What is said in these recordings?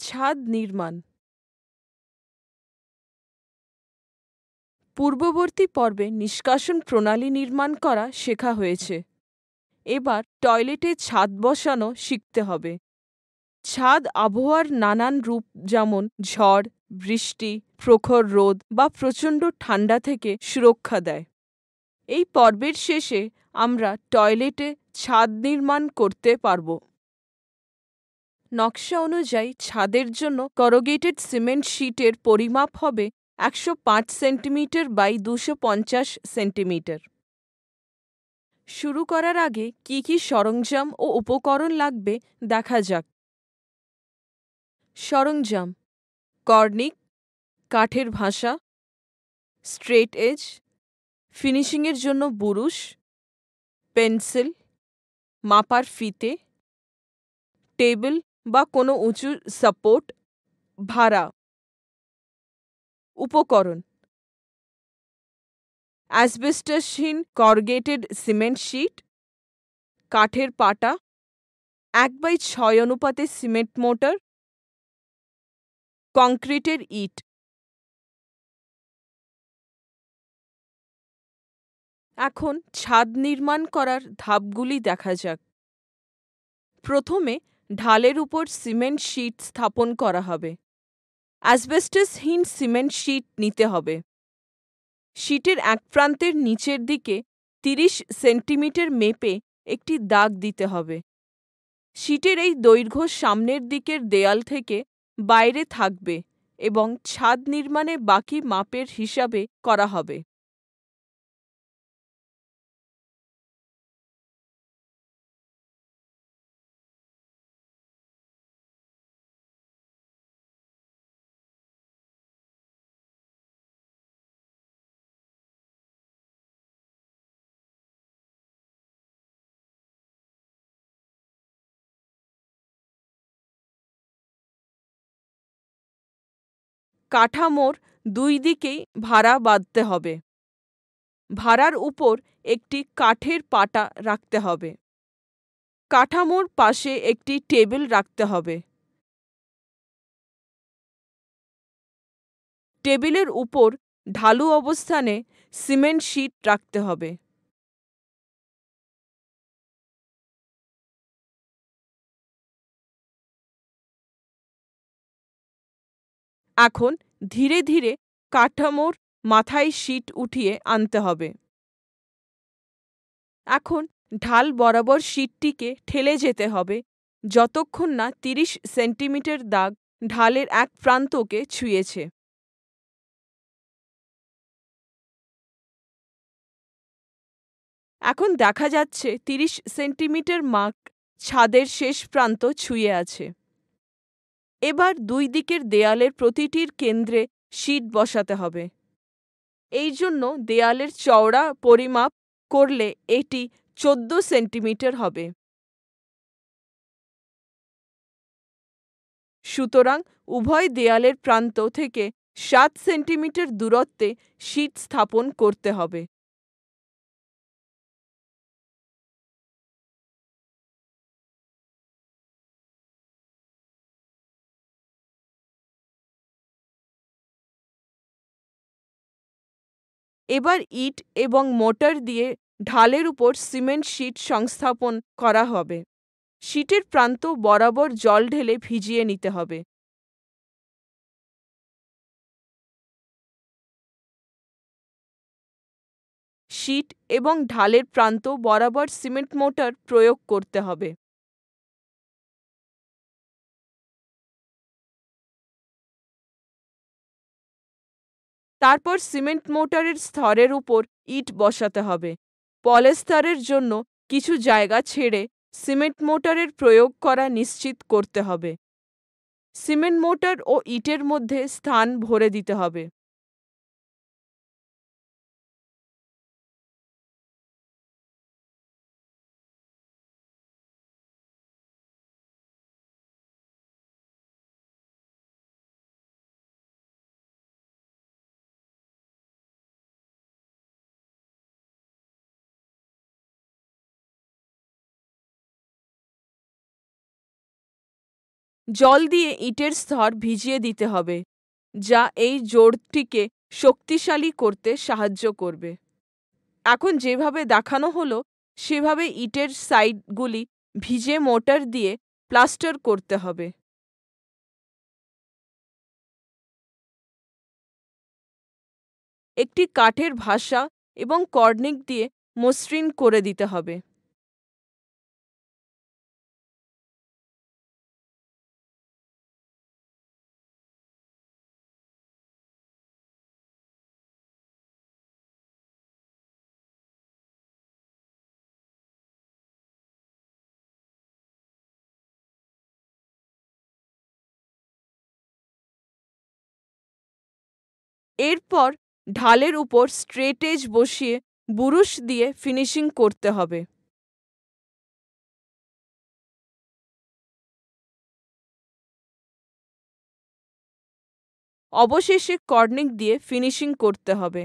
ছাদ নির্মাণ। পূর্ববর্তী পর্বে নিষ্কাশন প্রণালী নির্মাণ করা শেখা হয়েছে। এবার টয়লেটে ছাদ বসানো শিখতে হবে। ছাদ আবহাওয়ার নানান রূপ, যেমন ঝড়, বৃষ্টি, প্রখর রোদ বা প্রচণ্ড ঠান্ডা থেকে সুরক্ষা দেয়। এই পর্বের শেষে আমরা টয়লেটে ছাদ নির্মাণ করতে পারব। নকশা অনুযায়ী ছাদের জন্য করোগেটেড সিমেন্ট শীটের পরিমাপ হবে 105 সেন্টিমিটার বাই 250 সেন্টিমিটার। শুরু করার আগে কি কি সরঞ্জাম ও উপকরণ লাগবে দেখা যাক। সরঞ্জাম: কর্নিক, কাঠের ভাঁসা, স্ট্রেট এজ, ফিনিশিংয়ের জন্য বুরুশ, পেন্সিল, মাপার ফিতে, টেবিল বা কোনো উঁচু সাপোর্ট, ভাড়া। উপকরণ: অ্যাসবেস্টসহীন করগেটেড সিমেন্ট শীট, কাঠের পাটা, 1/6 অনুপাতে সিমেন্ট মোটর, কংক্রিটের ইট। এখন ছাদ নির্মাণ করার ধাপগুলি দেখা যাক। প্রথমে ঢালের উপর সিমেন্ট শীট স্থাপন করা হবে। অ্যাসবেস্টসহীন সিমেন্ট শীট নিতে হবে। শীটের এক প্রান্তের নিচের দিকে 30 সেন্টিমিটার মেপে একটি দাগ দিতে হবে। শীটের এই দৈর্ঘ্য সামনের দিকের দেয়াল থেকে বাইরে থাকবে এবং ছাদ নির্মাণে বাকি মাপের হিসাবে করা হবে। কাঠামোর দুই দিকেই ভাড়া বাঁধতে হবে। ভাড়ার উপর একটি কাঠের পাটা রাখতে হবে। কাঠামোর পাশে একটি টেবিল রাখতে হবে। টেবিলের উপর ঢালু অবস্থানে সিমেন্ট শীট রাখতে হবে। এখন ধীরে ধীরে কাঠামোর মাথায় শীট উঠিয়ে আনতে হবে। এখন ঢাল বরাবর শীটটিকে ঠেলে যেতে হবে যতক্ষণ না 30 সেন্টিমিটার দাগ ঢালের এক প্রান্তকে ছুঁয়েছে। এখন দেখা যাচ্ছে 30 সেন্টিমিটার মার্ক ছাদের শেষ প্রান্ত ছুঁয়ে আছে। এবার দুই দিকের দেয়ালের প্রতিটির কেন্দ্রে শীট বসাতে হবে। এই জন্য দেয়ালের চওড়া পরিমাপ করলে এটি 14 সেন্টিমিটার হবে। সুতরাং উভয় দেয়ালের প্রান্ত থেকে 7 সেন্টিমিটার দূরত্বে শীট স্থাপন করতে হবে। এবার ইট এবং মোটর দিয়ে ঢালের উপর সিমেন্ট শীট সংস্থাপন করা হবে। শীটের প্রান্ত বরাবর জল ঢেলে ভিজিয়ে নিতে হবে। শীট এবং ঢালের প্রান্ত বরাবর সিমেন্ট মোটর প্রয়োগ করতে হবে। তারপর সিমেন্ট মোটরের স্তরের উপর ইট বসাতে হবে। পলেস্তারের জন্য কিছু জায়গা ছেড়ে সিমেন্ট মোটরের প্রয়োগ করা নিশ্চিত করতে হবে। সিমেন্ট মোটর ও ইটের মধ্যে স্থান ভরে দিতে হবে। জল দিয়ে ইটের স্তর ভিজিয়ে দিতে হবে, যা এই জোড়টিকে শক্তিশালী করতে সাহায্য করবে। এখন যেভাবে দেখানো হলো সেভাবে ইটের সাইডগুলি ভিজে মোর্টার দিয়ে প্লাস্টার করতে হবে। একটি কাঠের ভাসা এবং কর্নিক দিয়ে মসৃণ করে দিতে হবে। এরপর ঢালের উপর স্ট্রেট এজ বসিয়ে বুরুশ দিয়ে ফিনিশিং করতে হবে। অবশেষে কর্নিক দিয়ে ফিনিশিং করতে হবে।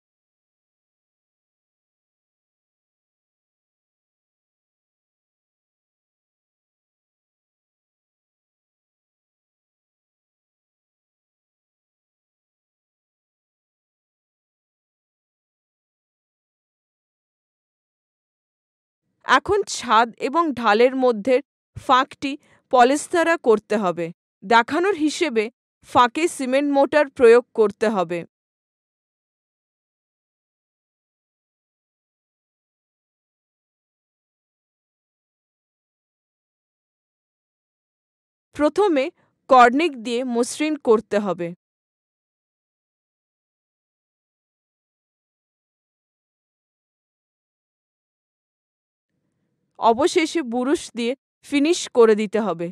এখন ছাদ এবং ঢালের মধ্যে ফাঁকটি পলেস্তারা করতে হবে। দেখানোর হিসেবে ফাঁকে সিমেন্ট মোর্টার প্রয়োগ করতে হবে। প্রথমে কর্নিক দিয়ে মসৃণ করতে হবে। অবশেষে বুরুশ দিয়ে ফিনিশ করে দিতে হবে।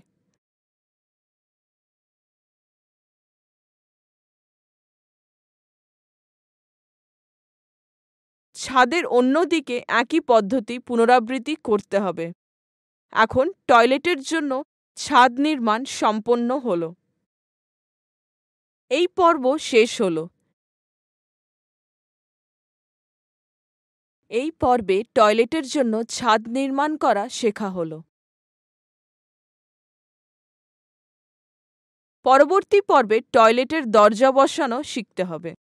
ছাদের অন্য দিকে একই পদ্ধতি পুনরাবৃত্তি করতে হবে। এখন টয়লেটের জন্য ছাদ নির্মাণ সম্পন্ন হলো। এই পর্ব শেষ হলো। এই পর্বে টয়লেটের জন্য ছাদ নির্মাণ করা শেখা হলো। পরবর্তী পর্বে টয়লেটের দরজা বসানো শিখতে হবে।